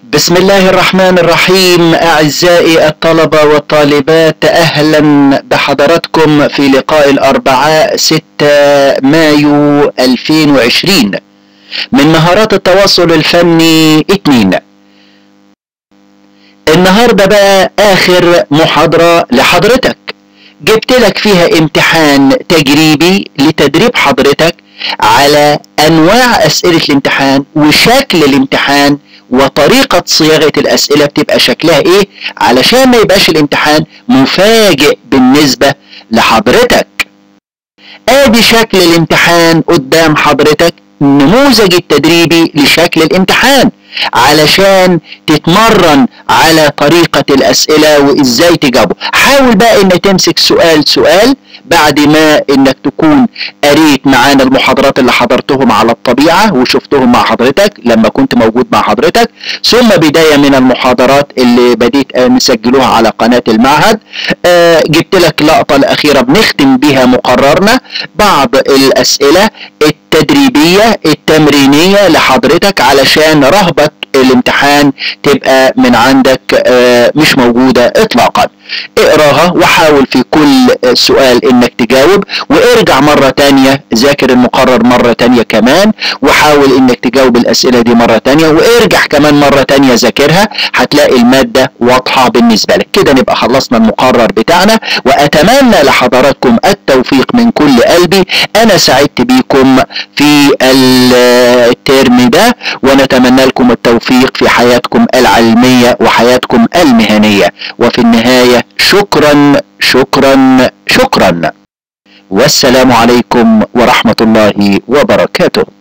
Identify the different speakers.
Speaker 1: بسم الله الرحمن الرحيم. أعزائي الطلبة والطالبات، أهلا بحضراتكم في لقاء الأربعاء 6 مايو 2020 من مهارات التواصل الفني 2. النهاردة بقى آخر محاضرة لحضرتك، جبت لك فيها امتحان تجريبي لتدريب حضرتك على أنواع أسئلة الامتحان وشكل الامتحان وطريقة صياغة الأسئلة بتبقى شكلها ايه، علشان ما يبقاش الامتحان مفاجئ بالنسبة لحضرتك. ادي شكل الامتحان قدام حضرتك، النموذج التدريبي لشكل الامتحان علشان تتمرن على طريقة الأسئلة وإزاي تجاوبه. حاول بقى إنك تمسك سؤال سؤال بعد ما إنك تكون قريت معانا المحاضرات اللي حضرتهم على الطبيعة وشفتهم مع حضرتك لما كنت موجود مع حضرتك، ثم بداية من المحاضرات اللي بديت نسجلوها على قناة المعهد. جبت لك لقطة الأخيرة بنختم بها مقررنا، بعض الأسئلة التدريبية التمرينية لحضرتك علشان رهبة الامتحان تبقى من عندك مش موجودة اطلاقا. اقراها وحاول في كل سؤال انك تجاوب، وارجع مرة تانية ذاكر المقرر مرة تانية كمان، وحاول انك تجاوب الاسئلة دي مرة تانية، وارجع كمان مرة تانية ذاكرها، هتلاقي المادة واضحة بالنسبة لك. كده نبقى خلصنا المقرر بتاعنا، واتمنى لحضراتكم التوفيق من كل قلبي. انا سعدت بيكم في الترم ده، ونتمنى لكم التوفيق في حياتكم العلمية وحياتكم المهنية. وفي النهاية شكرا شكرا شكرا، والسلام عليكم ورحمة الله وبركاته.